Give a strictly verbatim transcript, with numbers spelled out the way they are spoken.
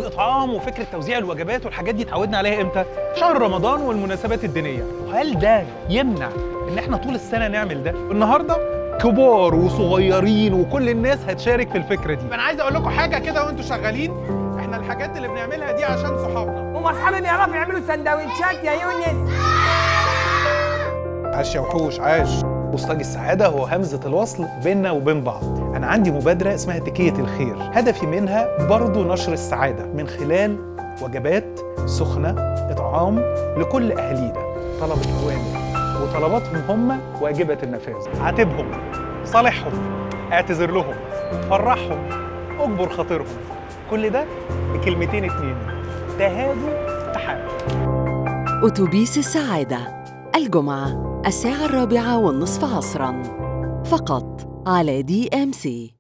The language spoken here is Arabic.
الاطعام وفكره توزيع الوجبات والحاجات دي اتعودنا عليها امتى؟ شهر رمضان والمناسبات الدينيه. وهل ده يمنع ان احنا طول السنه نعمل ده؟ النهارده كبار وصغيرين وكل الناس هتشارك في الفكره دي. انا عايز اقول لكم حاجه كده وانتوا شغالين، احنا الحاجات اللي بنعملها دي عشان صحابنا. هم اصحابي بيعرفوا يعملوا سندوتشات يا يونس. عاش يا وحوش عاش. بوسطجي السعادة هو همزة الوصل بيننا وبين بعض. أنا عندي مبادرة اسمها تكية الخير، هدفي منها برضو نشر السعادة من خلال وجبات سخنة إطعام لكل أهالينا. طلب الأوامر وطلباتهم هم واجبة النفاذ. عاتبهم، صالحهم، اعتذر لهم، فرحهم، اجبر خاطرهم. كل ده بكلمتين اتنين: تهادوا تحابوا. أتوبيس السعادة الجمعة الساعة الرابعة والنصف عصراً فقط على دي إم سي.